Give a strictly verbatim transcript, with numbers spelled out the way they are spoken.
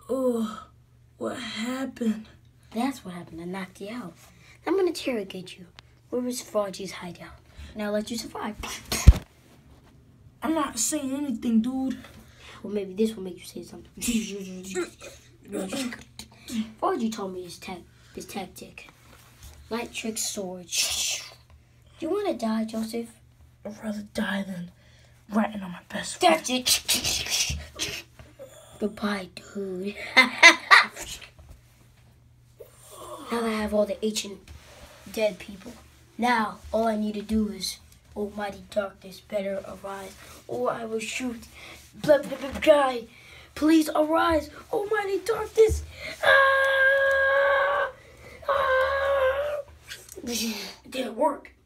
Oh, what happened? That's what happened. I knocked you out. I'm gonna interrogate you. Where was Fraudgy's hideout? And I'll let you survive. I'm not saying anything, dude. Well, maybe this will make you say something. Fraudgy told me his, ta- his tactic. Light trick sword. Do you want to die, Joseph? I'd rather die than ratting on my best friend. That's it. Goodbye, dude. Now that I have all the ancient dead people, now all I need to do is, Almighty darkness, better arise, or I will shoot. Blah, blah, blah, guy, please arise, Almighty darkness. Ah! Ah! It didn't work.